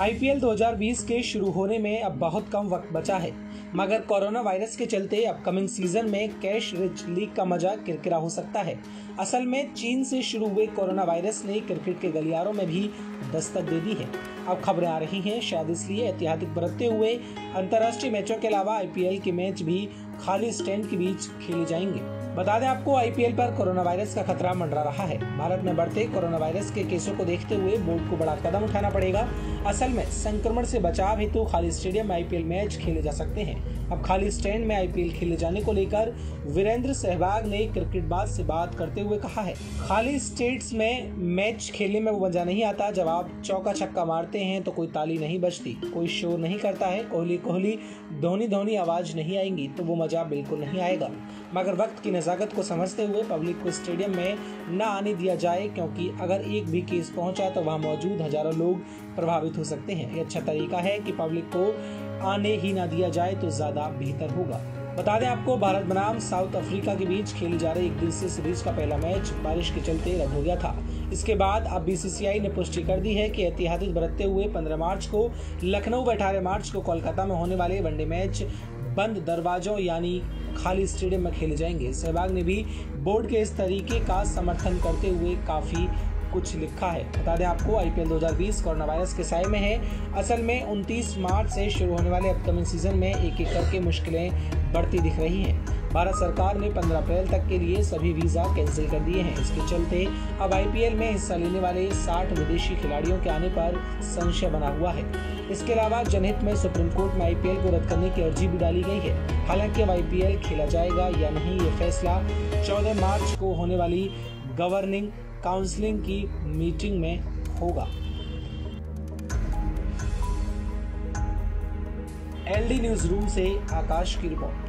IPL 2020 के शुरू होने में अब बहुत कम वक्त बचा है, मगर कोरोना वायरस के चलते अपकमिंग सीजन में कैश रिच लीग का मजा किरकिरा हो सकता है। असल में चीन से शुरू हुए कोरोना वायरस ने क्रिकेट के गलियारों में भी दस्तक दे दी है। अब खबरें आ रही हैं, शायद इसलिए एहतियात बरतते हुए अंतर्राष्ट्रीय मैचों के अलावा आईपीएल के मैच भी खाली स्टैंड के बीच खेले जाएंगे। बता दें आपको, आईपीएल पर कोरोना वायरस का खतरा मंडरा रहा है। भारत में बढ़ते कोरोना वायरस के केसों को देखते हुए बोर्ड को बड़ा कदम उठाना पड़ेगा। असल में संक्रमण से बचाव हेतु खाली स्टेडियम में आईपीएल मैच खेले जा सकते हैं। अब खाली स्टैंड में आईपीएल खेले जाने को लेकर वीरेंद्र सहवाग ने क्रिकेटबाज से बात करते हुए कहा है, खाली स्टेट्स में मैच खेलने में वो मजा नहीं आता। जब आप चौका छक्का मारते हैं तो कोई ताली नहीं बजती, कोई शोर नहीं करता है, कोहली कोहली धोनी धोनी आवाज नहीं आएंगी, तो वो मजा बिल्कुल नहीं आएगा। मगर वक्त की नजाकत को समझते हुए पब्लिक को स्टेडियम में न आने दिया जाए, क्योंकि अगर एक भी केस पहुंचा तो वहां मौजूद हजारों लोग प्रभावित हो सकते हैं। ये अच्छा तरीका है कि पब्लिक को आने ही ना दिया जाए तो ज्यादा बेहतर होगा। बता दें आपको, भारत बनाम साउथ अफ्रीका के बीच खेली जा रही एक दिवसीय सीरीज का पहला मैच बारिश के चलते रद्द हो गया था। इसके बाद अब बीसीसीआई ने पुष्टि कर दी है कि एहतियात बरतते हुए 15 मार्च को लखनऊ व 18 मार्च को कोलकाता में होने वाले वनडे मैच बंद दरवाजों यानी खाली स्टेडियम में खेले जाएंगे। सहवाग ने भी बोर्ड के इस तरीके का समर्थन करते हुए काफी कुछ लिखा है। बता दें आपको, आईपीएल 2020 कोरोना वायरस के साए में है। असल में 29 मार्च से शुरू होने वाले अपकमिंग सीजन में एक एक करके मुश्किलें बढ़ती दिख रही हैं। भारत सरकार ने 15 अप्रैल तक के लिए सभी वीजा कैंसिल कर दिए हैं। इसके चलते अब आईपीएल में हिस्सा लेने वाले 60 विदेशी खिलाड़ियों के आने पर संशय बना हुआ है। इसके अलावा जनहित में सुप्रीम कोर्ट में आईपीएल को रद्द करने की अर्जी भी डाली गई है। हालांकि अब आईपीएल खेला जाएगा या नहीं, ये फैसला 14 मार्च को होने वाली गवर्निंग काउंसिलिंग की मीटिंग में होगा। एलडी न्यूज रूम से आकाश की रिपोर्ट।